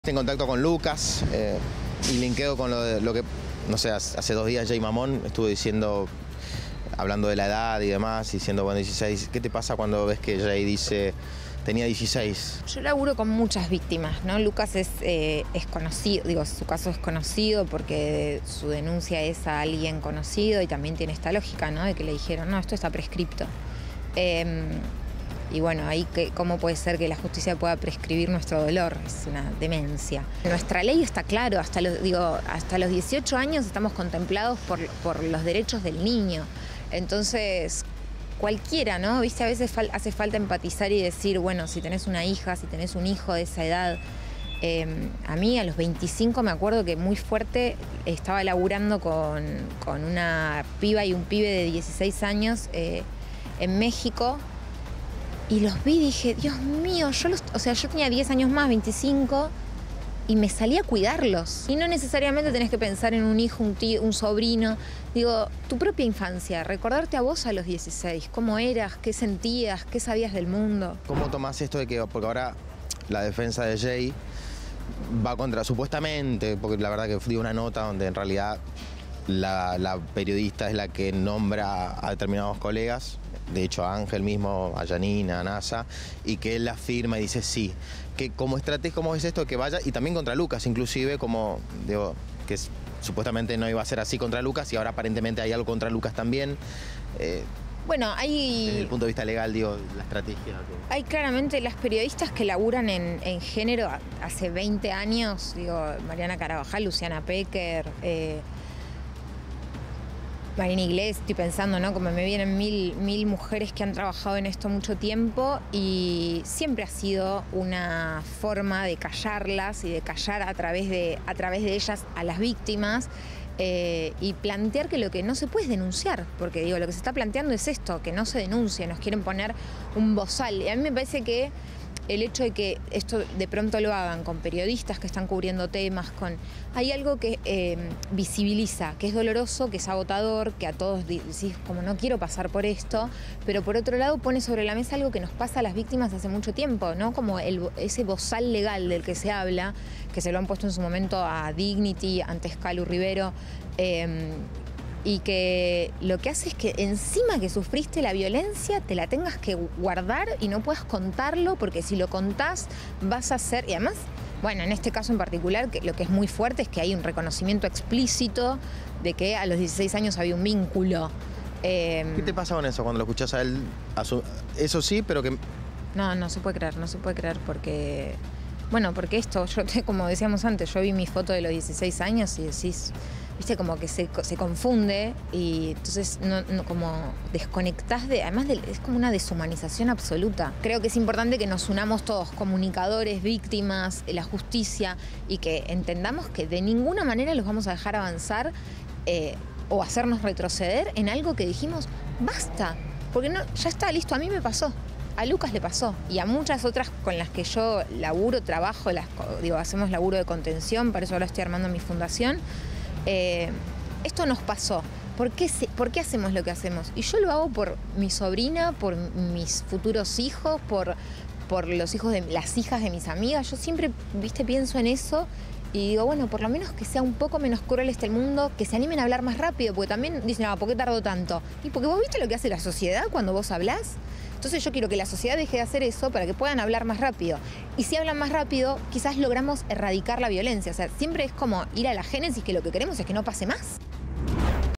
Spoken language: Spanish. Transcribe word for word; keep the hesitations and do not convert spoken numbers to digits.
En contacto con Lucas eh, y linkeo con lo, de, lo que, no sé, hace dos días Jay Mamón estuvo diciendo, hablando de la edad y demás, diciendo, bueno, dieciséis, ¿qué te pasa cuando ves que Jay dice, tenía dieciséis? Yo laburo con muchas víctimas, ¿no? Lucas es, eh, es conocido, digo, su caso es conocido porque su denuncia es a alguien conocido y también tiene esta lógica, ¿no? De que le dijeron, no, esto está prescripto. Eh, Y bueno, ahí que, ¿cómo puede ser que la justicia pueda prescribir nuestro dolor? Es una demencia. Nuestra ley está claro, hasta los, digo, hasta los dieciocho años estamos contemplados por, por los derechos del niño. Entonces, cualquiera, ¿no? Viste, a veces fal, hace falta empatizar y decir, bueno, si tenés una hija, si tenés un hijo de esa edad. Eh, a mí a los veinticinco me acuerdo que muy fuerte estaba laburando con, con una piba y un pibe de dieciséis años eh, en México. Y los vi y dije, Dios mío, yo los, o sea, yo tenía diez años más, veinticinco, y me salí a cuidarlos. Y no necesariamente tenés que pensar en un hijo, un tío, un sobrino. Digo, tu propia infancia, recordarte a vos a los dieciséis, cómo eras, qué sentías, qué sabías del mundo. ¿Cómo tomás esto de que, porque ahora la defensa de Jay va contra, supuestamente, porque la verdad que dio una nota donde en realidad la, la periodista es la que nombra a determinados colegas, de hecho a Ángel mismo, a Janina, a Nasa, y que él la firma y dice sí. Que como estrategia, ¿cómo es esto? Que vaya, y también contra Lucas, inclusive, como, digo, que es, supuestamente no iba a ser así contra Lucas, y ahora aparentemente hay algo contra Lucas también. Eh, bueno, hay... Desde el punto de vista legal, digo, la estrategia. Que... Hay claramente las periodistas que laburan en, en género hace veinte años, digo, Mariana Carabajal, Luciana Pecker, eh, Marina Iglesias, estoy pensando, ¿no? Como me vienen mil, mil mujeres que han trabajado en esto mucho tiempo y siempre ha sido una forma de callarlas y de callar a través de, a través de ellas a las víctimas eh, y plantear que lo que no se puede es denunciar, porque digo, lo que se está planteando es esto, que no se denuncie, nos quieren poner un bozal. Y a mí me parece que el hecho de que esto de pronto lo hagan con periodistas que están cubriendo temas, con hay algo que eh, visibiliza, que es doloroso, que es agotador, que a todos decís como no quiero pasar por esto, pero por otro lado pone sobre la mesa algo que nos pasa a las víctimas hace mucho tiempo, ¿no? Como el, ese bozal legal del que se habla, que se lo han puesto en su momento a Dignity, antes Calu Rivero, eh, y que lo que hace es que encima que sufriste la violencia te la tengas que guardar y no puedas contarlo, porque si lo contás vas a ser, y además, bueno, en este caso en particular, que lo que es muy fuerte es que hay un reconocimiento explícito de que a los dieciséis años había un vínculo. Eh, ¿Qué te pasa con eso cuando lo escuchás a él? A su, eso sí, pero que... No, no se puede creer, no se puede creer porque... Bueno, porque esto, yo como decíamos antes, yo vi mi foto de los dieciséis años y decís, viste, como que se, se confunde y entonces no, no, como desconectás de, además de, es como una deshumanización absoluta. Creo que es importante que nos unamos todos, comunicadores, víctimas, la justicia, y que entendamos que de ninguna manera los vamos a dejar avanzar eh, o hacernos retroceder en algo que dijimos, basta, porque no, ya está, listo, a mí me pasó. A Lucas le pasó y a muchas otras con las que yo laburo, trabajo, las, digo, hacemos laburo de contención, para eso ahora estoy armando mi fundación. Eh, esto nos pasó. ¿Por qué, se, ¿Por qué hacemos lo que hacemos? Y yo lo hago por mi sobrina, por mis futuros hijos, por, por los hijos de las hijas de mis amigas. Yo siempre, viste, pienso en eso y digo, bueno, por lo menos que sea un poco menos cruel este mundo, que se animen a hablar más rápido, porque también dicen, ah, ¿por qué tardó tanto? Y porque vos viste lo que hace la sociedad cuando vos hablás. Entonces yo quiero que la sociedad deje de hacer eso para que puedan hablar más rápido. Y si hablan más rápido, quizás logramos erradicar la violencia. O sea, siempre es como ir a la génesis, que lo que queremos es que no pase más.